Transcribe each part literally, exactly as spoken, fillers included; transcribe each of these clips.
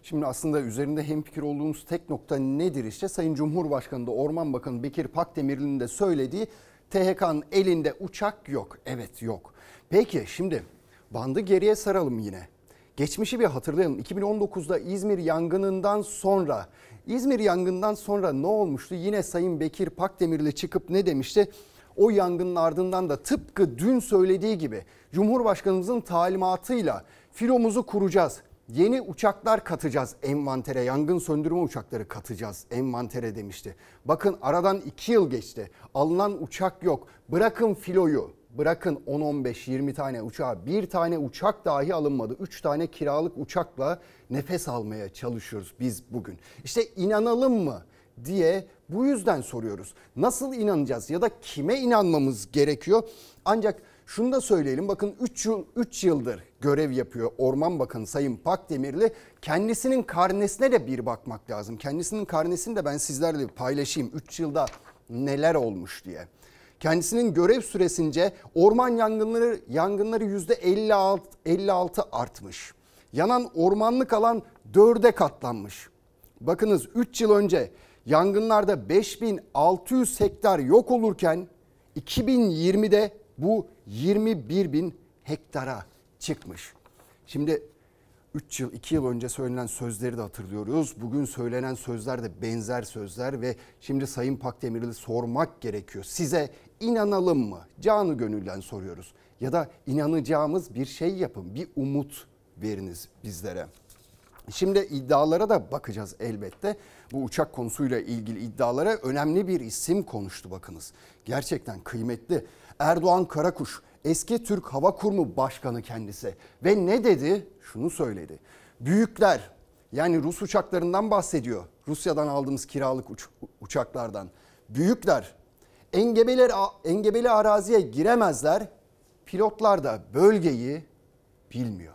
Şimdi aslında üzerinde hemfikir olduğumuz tek nokta nedir işte? Sayın Cumhurbaşkanı da Orman Bakanı Bekir Pakdemirli'nin de söylediği T H K'nın elinde uçak yok. Evet, yok. Peki şimdi bandı geriye saralım yine. Geçmişi bir hatırlayalım. iki bin on dokuzda İzmir yangınından sonra, İzmir yangından sonra ne olmuştu? Yine Sayın Bekir Pakdemirli çıkıp ne demişti? O yangının ardından da tıpkı dün söylediği gibi Cumhurbaşkanımızın talimatıyla filomuzu kuracağız. Yeni uçaklar katacağız envantere, yangın söndürme uçakları katacağız envantere demişti. Bakın aradan iki yıl geçti. Alınan uçak yok. Bırakın filoyu, bırakın on on beş yirmi tane uçağı, bir tane uçak dahi alınmadı. üç tane kiralık uçakla nefes almaya çalışıyoruz biz bugün. İşte inanalım mı diye bu yüzden soruyoruz. Nasıl inanacağız ya da kime inanmamız gerekiyor? Ancak şunu da söyleyelim, bakın üç yıl üç yıldır görev yapıyor Orman Bakanı Sayın Pakdemirli. Kendisinin karnesine de bir bakmak lazım. Kendisinin karnesini de ben sizlerle paylaşayım. üç yılda neler olmuş diye. Kendisinin görev süresince orman yangınları yangınları yüzde elli altı artmış. Yanan ormanlık alan dörde katlanmış. Bakınız üç yıl önce yangınlarda beş bin altı yüz hektar yok olurken iki bin yirmide bu yirmi bir bin hektara çıkmış. Şimdi üç yıl iki yıl önce söylenen sözleri de hatırlıyoruz. Bugün söylenen sözler de benzer sözler ve şimdi Sayın Pakdemirli sormak gerekiyor. Size inanalım mı? Canı gönülden soruyoruz. Ya da inanacağımız bir şey yapın, bir umut veriniz bizlere. Şimdi iddialara da bakacağız elbette. Bu uçak konusuyla ilgili iddialara önemli bir isim konuştu bakınız. Gerçekten kıymetli. Erdoğan Karakuş, eski Türk Hava Kurumu Başkanı kendisi. Ve ne dedi? Şunu söyledi. Büyükler, yani Rus uçaklarından bahsediyor. Rusya'dan aldığımız kiralık uç, uçaklardan. Büyükler engebeli, engebeli araziye giremezler. Pilotlar da bölgeyi bilmiyor.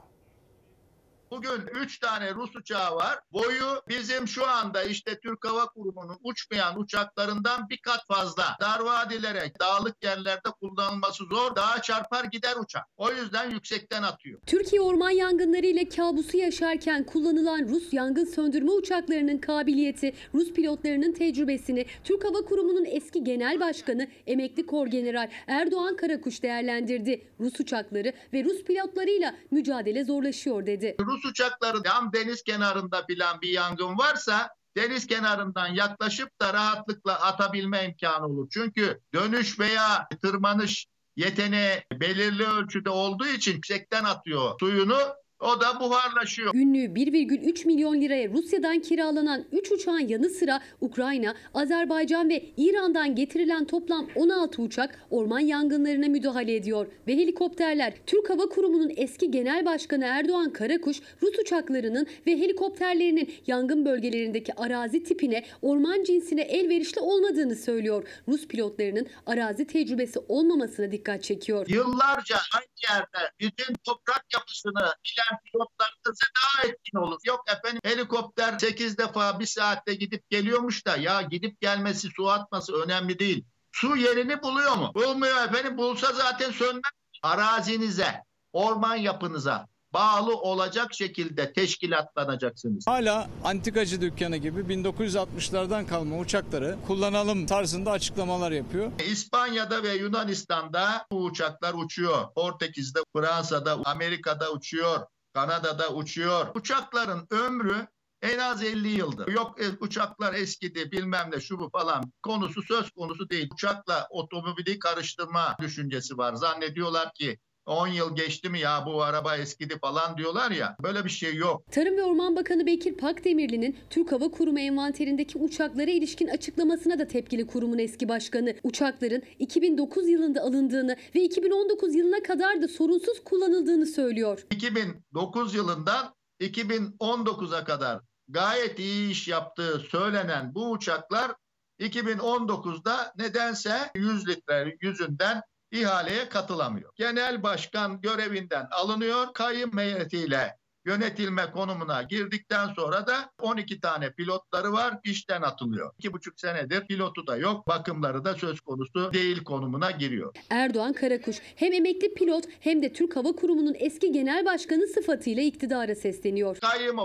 Bugün üç tane Rus uçağı var. Boyu bizim şu anda işte Türk Hava Kurumu'nun uçmayan uçaklarından bir kat fazla. Dar vadilere, dağlık yerlerde kullanılması zor. Dağa çarpar gider uçak. O yüzden yüksekten atıyor. Türkiye orman yangınları ile kabusu yaşarken kullanılan Rus yangın söndürme uçaklarının kabiliyeti, Rus pilotlarının tecrübesini Türk Hava Kurumu'nun eski genel başkanı emekli Korgeneral Erdoğan Karakuş değerlendirdi. Rus uçakları ve Rus pilotlarıyla mücadele zorlaşıyor dedi. Rus uçakları tam deniz kenarında bilen bir yangın varsa deniz kenarından yaklaşıp da rahatlıkla atabilme imkanı olur. Çünkü dönüş veya tırmanış yeteneği belirli ölçüde olduğu için yüksekten atıyor suyunu. O da buharlaşıyor. Günlüğü bir virgül üç milyon liraya Rusya'dan kiralanan üç uçağın yanı sıra Ukrayna, Azerbaycan ve İran'dan getirilen toplam on altı uçak orman yangınlarına müdahale ediyor. Ve helikopterler. Türk Hava Kurumu'nun eski genel başkanı Erdoğan Karakuş, Rus uçaklarının ve helikopterlerinin yangın bölgelerindeki arazi tipine, orman cinsine elverişli olmadığını söylüyor. Rus pilotlarının arazi tecrübesi olmamasına dikkat çekiyor. Yıllarca aynı yerde bütün toprak yapısını bilen pilotlarınız daha etkin olur. Yok efendim helikopter sekiz defa bir saatte gidip geliyormuş da ya gidip gelmesi, su atması önemli değil. Su yerini buluyor mu? Bulmuyor efendim. Bulsa zaten sönmez. Arazinize, orman yapınıza bağlı olacak şekilde teşkilatlanacaksınız. Hala antikacı dükkanı gibi bin dokuz yüz altmışlardan kalma uçakları kullanalım tarzında açıklamalar yapıyor. İspanya'da ve Yunanistan'da bu uçaklar uçuyor. Portekiz'de, Fransa'da, Amerika'da uçuyor. Kanada'da uçuyor. Uçakların ömrü en az elli yıldır. Yok e, uçaklar eskidi bilmem ne şu bu falan konusu söz konusu değil. Uçakla otomobili karıştırma düşüncesi var. Zannediyorlar ki on yıl geçti mi ya bu araba eskidi falan diyorlar ya. Böyle bir şey yok. Tarım ve Orman Bakanı Bekir Pakdemirli'nin Türk Hava Kurumu envanterindeki uçaklara ilişkin açıklamasına da tepkili kurumun eski başkanı. Uçakların iki bin dokuz yılında alındığını ve iki bin on dokuz yılına kadar da sorunsuz kullanıldığını söylüyor. iki bin dokuz yılından iki bin on dokuza kadar gayet iyi iş yaptığı söylenen bu uçaklar iki bin on dokuzda nedense yüz litre yüzünden ihaleye katılamıyor. Genel başkan görevinden alınıyor, kayyum heyetiyle yönetilme konumuna girdikten sonra da on iki tane pilotları var, işten atılıyor. iki buçuk senedir pilotu da yok, bakımları da söz konusu değil konumuna giriyor. Erdoğan Karakuş hem emekli pilot hem de Türk Hava Kurumu'nun eski genel başkanı sıfatıyla iktidara sesleniyor. Kayyum olan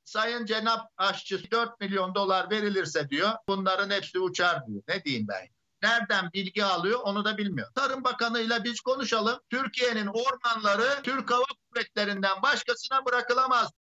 Sayın Cenap Aşçı dört milyon dolar verilirse diyor bunların hepsi uçar diyor. Ne diyeyim ben? Nereden bilgi alıyor onu da bilmiyor. Tarım Bakanı'yla biz konuşalım. Türkiye'nin ormanları Türk Hava Kuvvetleri'nden başkasına bırakılamaz.